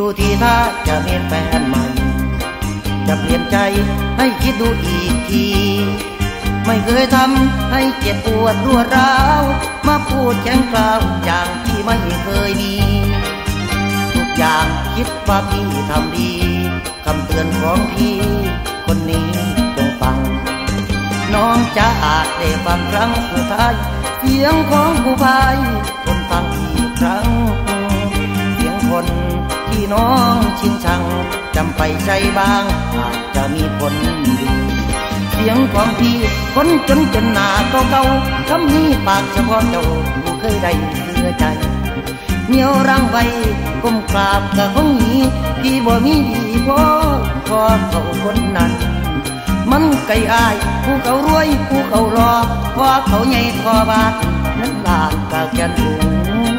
ที่ถ้าจะมีแฟนใหม่จะเปลี่ยนใจให้คิดดูอีกทีไม่เคยทำให้เจ็บปวดรวดร้าวมาพูดแข็งกร้าวอย่างที่ไม่เคยมีทุกอย่างคิดว่าพี่ทำดีคำเตือนของพี่คนนี้จงฟังน้องจะอาจได้ฟังครั้งสุดท้ายเสียงของผู้พายทนฟังอีกครั้งเสียงคนที่น้องชินชังจำไปใจบ้างอาจจะมีผลดีเสียงของพี่คนจนหนาเก่าๆคำนี้ปากเฉพาะเจ้าผู้เคยได้เชื่อใจเหนียวรังไว้ก้มกราบกับคงนี้พี่บ่มีดีพอเขาคนนั้นมันไกลอายผู้เขารวยผู้เขารอพอเขาใหญ่ทอบาทนั้นลากกะแกนสูง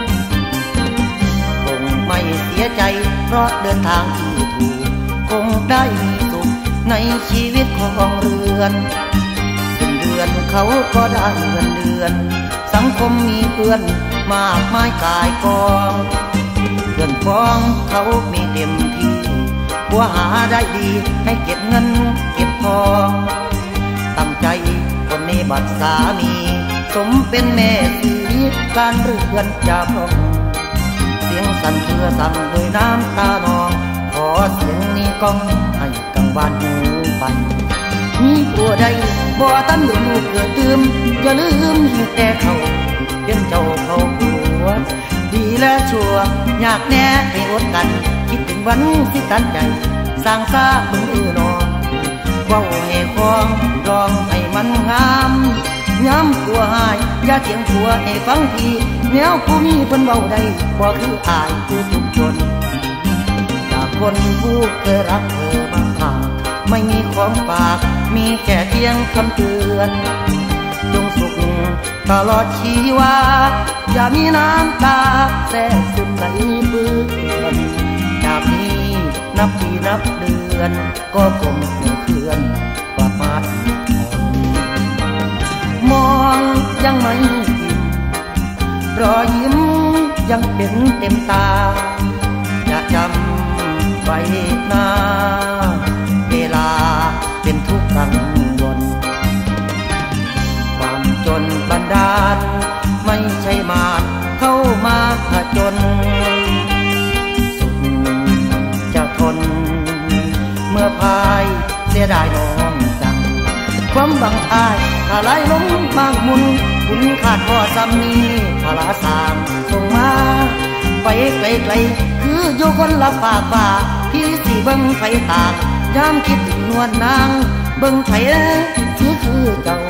คงไม่เสียใจเพราะเดินทางที่ถูกคงได้มีสุขในชีวิตของเรือนเป็นเดือนเขาก็ได้เงินเดือนสังคมมีเพื่อนมากมายกายกองเพื่อนพ้องเขามีเต็มที่บัวหาได้ดีให้เก็บเงินเก็บทองตั้งใจคนนี้บัดสามีสมเป็นแม่สีการเรือนจาพร้อมเสียงสั่นเพื่อสั่งโดยน้ำตานองขอเสียงนี้ก้องให้กังวานหูฟันมีตัวใดบ่ตั้งอยู่เกิดตื่มอย่าลืมให้แต่เขาเป็นเจ้าเขาหัวดีและชั่วอยากแน่ให้อดกันคิดถึงวันที่ตัดใจสร้างซาบึงนอนเว้าให้คองร้องให้มันงามย้ำตัวหายอย่าเถียงผัวให้ฟังทีแนวผู้มีเพิ่นเว้าได้บ่คืออายคือทุกคนจากคนผู้เคยรักเธอมากไม่มีของฝากมีแค่เพียงคำเตือนจงสุขตลอดชีวาอย่ามีน้ำตาแทรกซึมในเบื้อนจากนี้นับปีนับเดือนก็คงไม่เคลื่อนกลับมาอีกมองยังไม่อิ่มรอยยิ้มยังเป็นเต็มตาจะจำไว้หน้าเวลาเป็นทุกข์กังวลความจนบันดาลไม่ใช่มาเข้ามาผจญสุขจะทนเมื่อพายเสียดายน้องจังความบังอาจถ้าไหลลงมากมุนคุณขาดพ่อซ้ำนี้พลาสามส่งมาไปไกลๆคืออยู่คนละฝากฟ้าพี่สิเบิ่งไฟตากยามคิดถึงนวลนางเบิ่งไผคือเจ้า